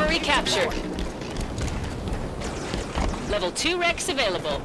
Armory captured. Level 2 Rex available.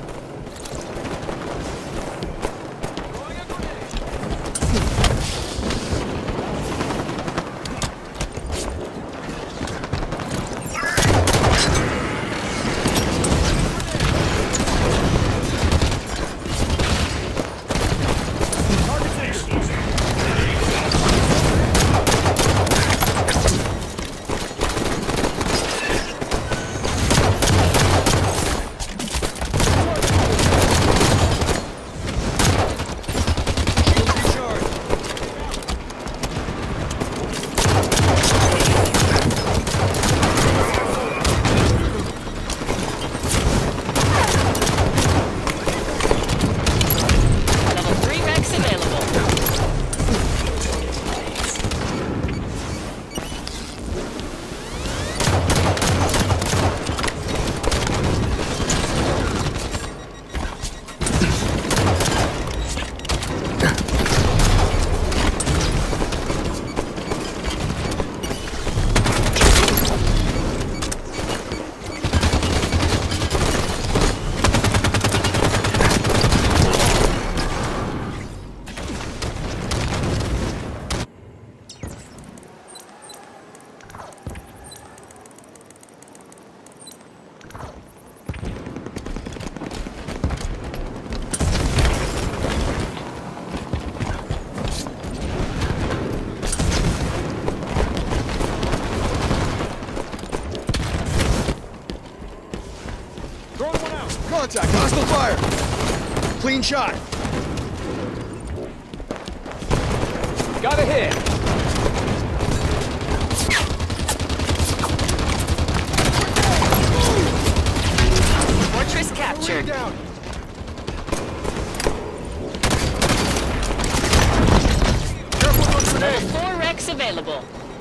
Contact! Hostile fire! Clean shot! Got a hit! Fortress captured. Down. Level 4 Rex available.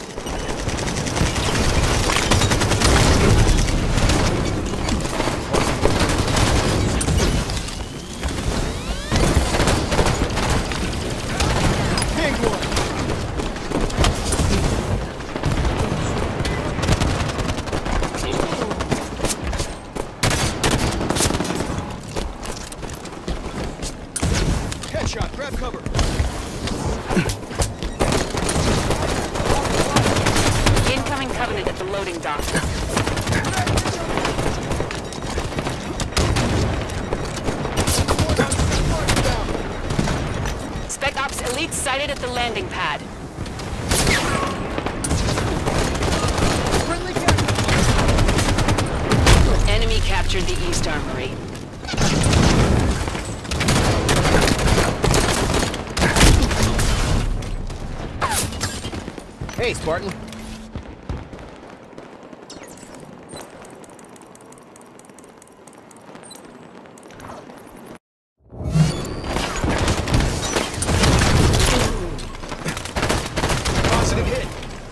Headshot, grab cover. Incoming Covenant at the loading dock. Spec Ops Elite sighted at the landing pad. Enemy captured the East Armory. Hey, Spartan. Positive hit.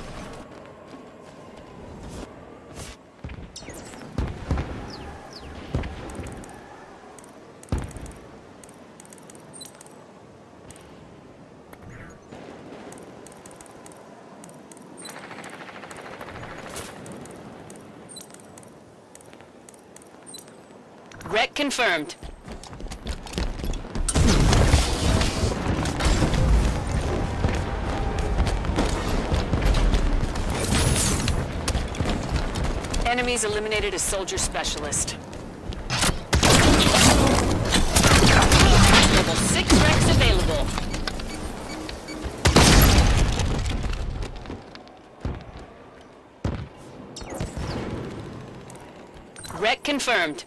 Wreck confirmed. Enemies eliminated a soldier specialist. Level 6 Rex available. Wreck confirmed.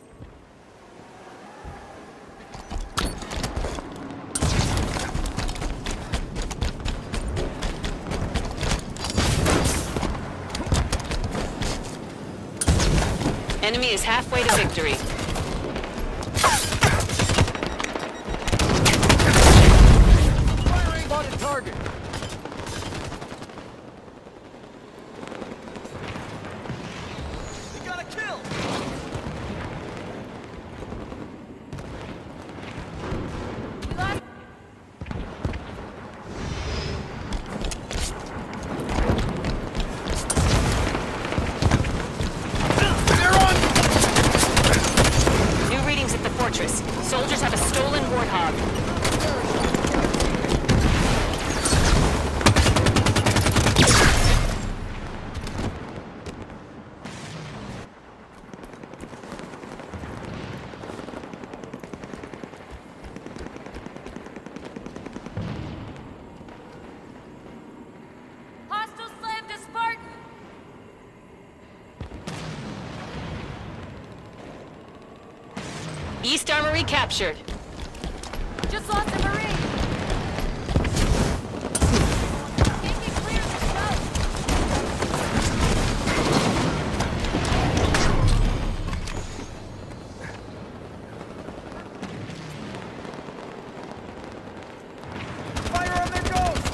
Enemy is halfway to victory. Firing spotted target. We got a kill. East Armory captured. Just lost a Marine. Can't get clear of the show. Fire on their ghost!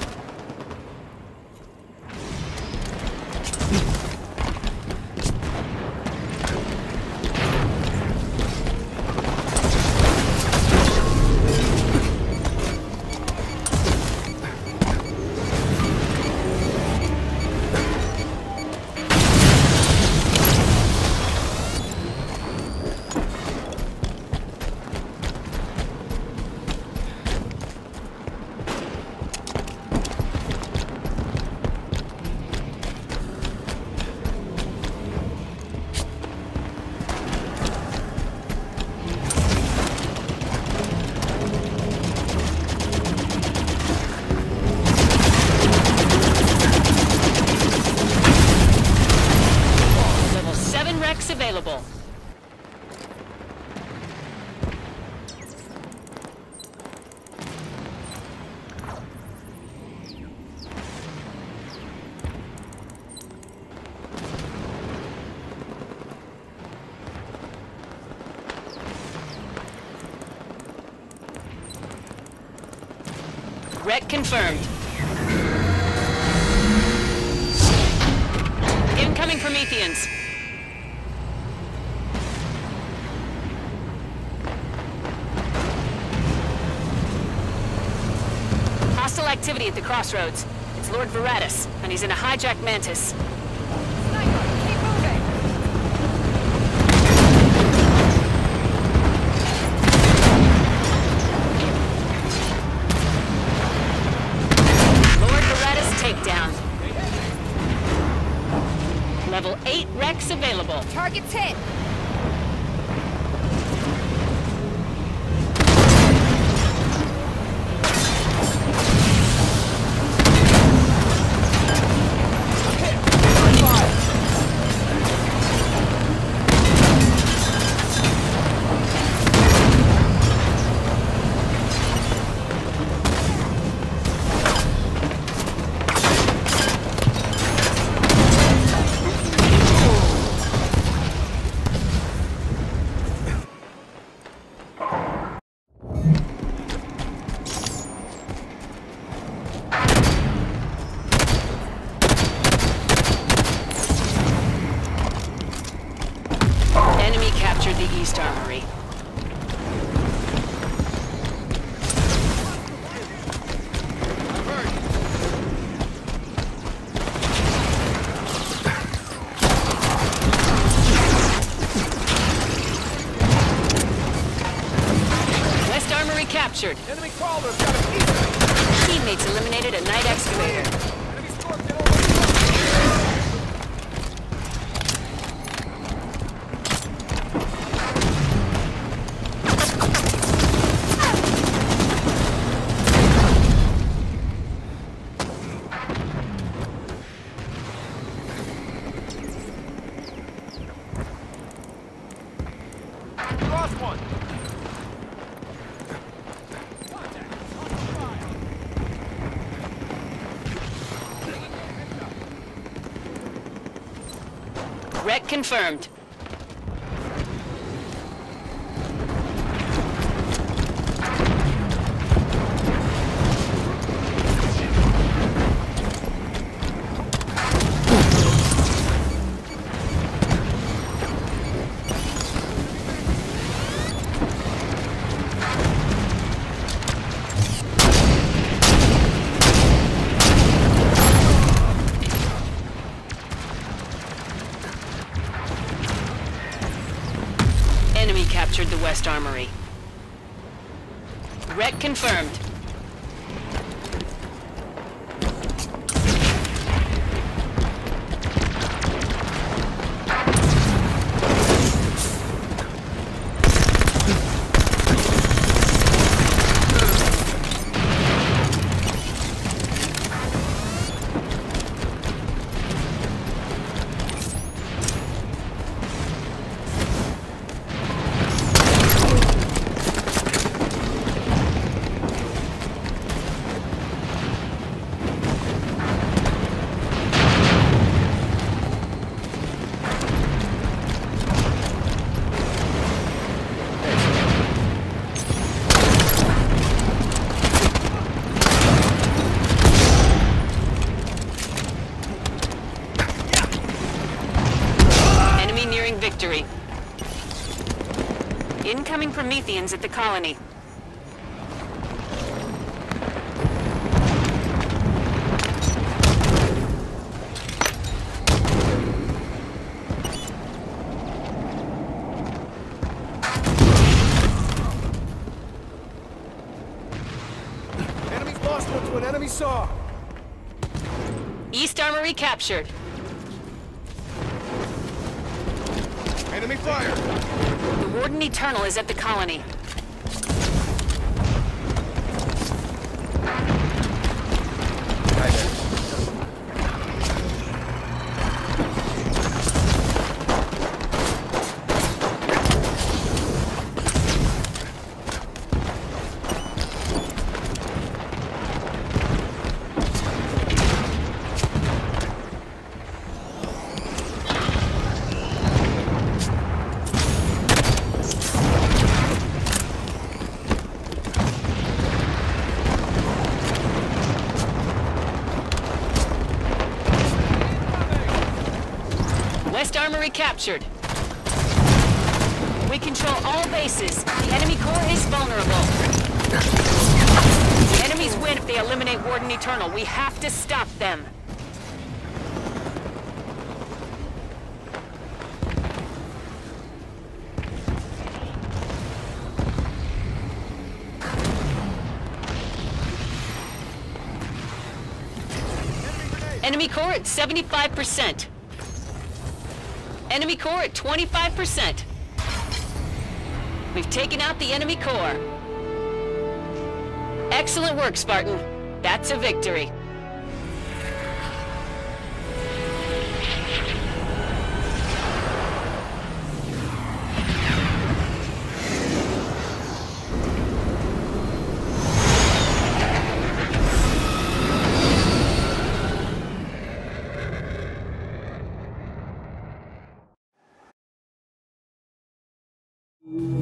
Level 7 Rex available. Wreck confirmed. Incoming Prometheans. Hostile activity at the crossroads. It's Lord Veratus, and he's in a hijacked Mantis. Sniper, keep moving. Lord Veratus takedown. Level 8 Rex available. Target's hit. Enemy captured the East Armory. West Armory captured. Enemy crawler's got a piece! Teammates eliminated a night excavator. Enemy scorpion over! Lost one! Wreck confirmed. Enemy captured the West Armory. Wreck confirmed. Prometheans at the colony. Enemy's lost one to an enemy saw. East Armory captured. Enemy fire. The Warden Eternal is at the colony. West Armory captured. We control all bases. The enemy core is vulnerable. The enemies win if they eliminate Warden Eternal. We have to stop them. Enemy core at 75%. Enemy core at 25%. We've taken out the enemy core. Excellent work, Spartan. That's a victory. You